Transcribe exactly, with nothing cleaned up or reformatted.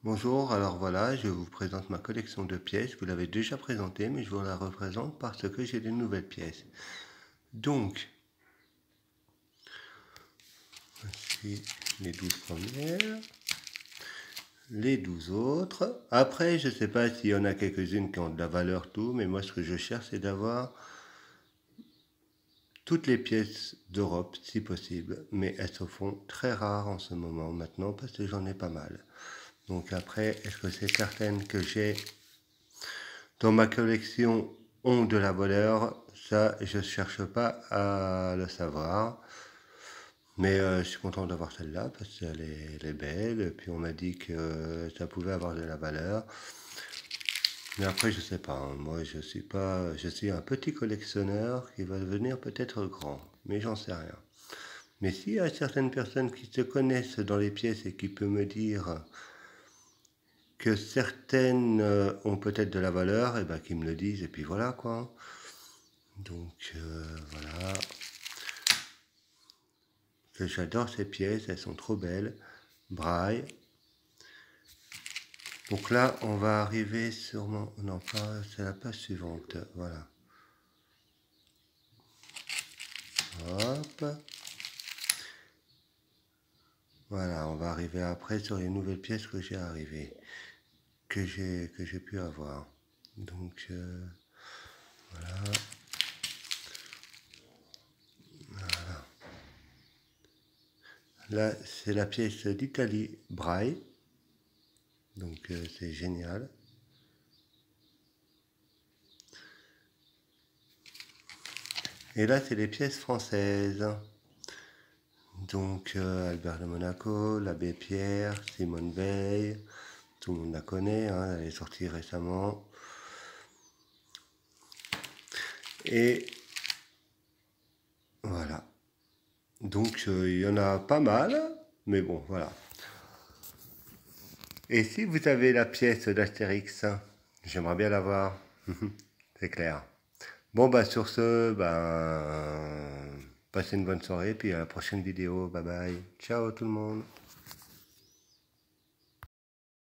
Bonjour, alors voilà, je vous présente ma collection de pièces. Vous l'avez déjà présentée, mais je vous la représente parce que j'ai des nouvelles pièces. Donc, voici les douze premières, les douze autres. Après, je ne sais pas s'il y en a quelques-unes qui ont de la valeur, tout, mais moi, ce que je cherche, c'est d'avoir toutes les pièces d'Europe, si possible. Mais elles se font très rares en ce moment, maintenant, parce que j'en ai pas mal. Donc après, est-ce que c'est certaines que j'ai dans ma collection ont de la valeur? Ça, je ne cherche pas à le savoir. Mais euh, je suis content d'avoir celle-là parce qu'elle est, elle est belle. Et puis on m'a dit que ça pouvait avoir de la valeur. Mais après, je sais pas. Hein. Moi, je suis pas. Je suis un petit collectionneur qui va devenir peut-être grand. Mais j'en sais rien. Mais s'il y a certaines personnes qui se connaissent dans les pièces et qui peuvent me dire que certaines euh, ont peut-être de la valeur, et ben qu'ils me le disent. Et puis voilà quoi. Donc euh, voilà. J'adore ces pièces, elles sont trop belles. Braille. Donc là, on va arriver sur mon... Non, pas... c'est la page suivante. Voilà. Hop. Voilà, on va arriver après sur les nouvelles pièces que j'ai arrivées. Que j'ai que j'ai pu avoir. Donc, euh, voilà. Voilà. Là, c'est la pièce d'Italie Braille. Donc, euh, c'est génial. Et là, c'est les pièces françaises. Donc, euh, Albert de Monaco, l'abbé Pierre, Simone Veil, tout le monde la connaît, hein, elle est sortie récemment. Et voilà. Donc, euh, il y en a pas mal, mais bon, voilà. Et si vous avez la pièce d'Astérix, j'aimerais bien l'avoir. C'est clair. Bon, bah, sur ce, ben, passez une bonne soirée, puis à la prochaine vidéo. Bye bye. Ciao tout le monde.